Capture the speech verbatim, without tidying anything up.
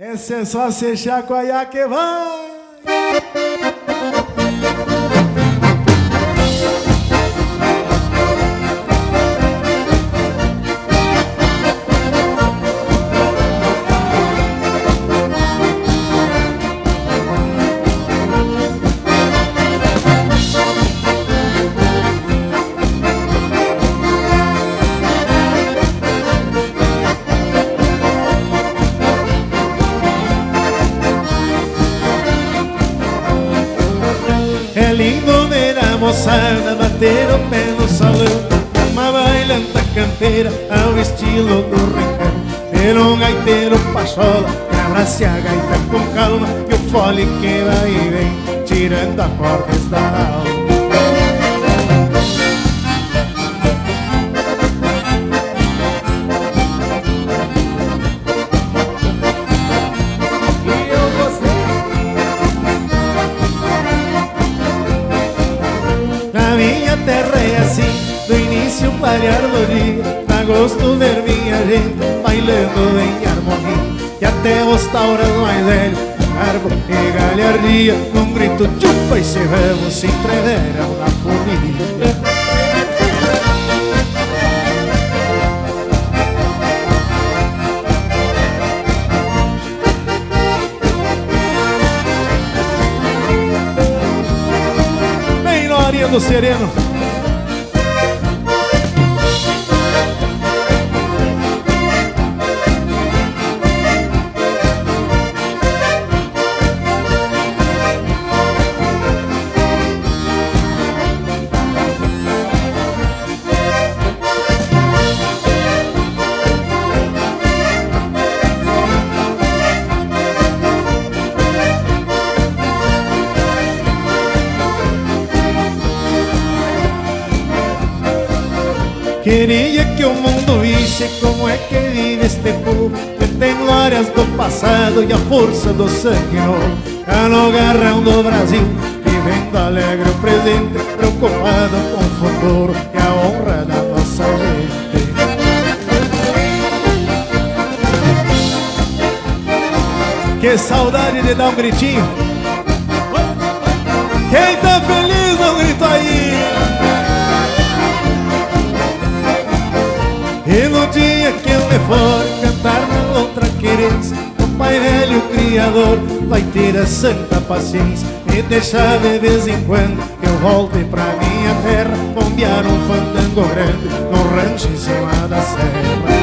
Esse é só se chacoalhar que vai. É lindo ver a moçada bater o pé no salão, uma bailanta campeira ao estilo do rincão. Ver um gaiteiro pachola que abrace a gaita com calma, e o fole que vai e vem tirando acordes da alma. Na minha terra é assim, do início clarear do dia, dá gosto ver minha gente bailando em harmonia. E até os tauras mais velhos, carbo e galhardia, num grito chupa e se vamos se entreveram na folia. Do sereno. Queria que o mundo visse como é que vive este povo, que tem glórias do passado e a força do sangue novo. Cá no garrão do Brasil, vivendo alegre o presente, preocupado com o futuro e a honra da nossa gente. Que saudade de dar um gritinho. Quem tá feliz, dá um grito aí. E no dia que eu me for cantar na outra querência, o Pai Velho Criador vai ter a santa paciência e deixar de vez em quando eu volte pra minha terra, bombear um fandango grande no rancho em cima da serra.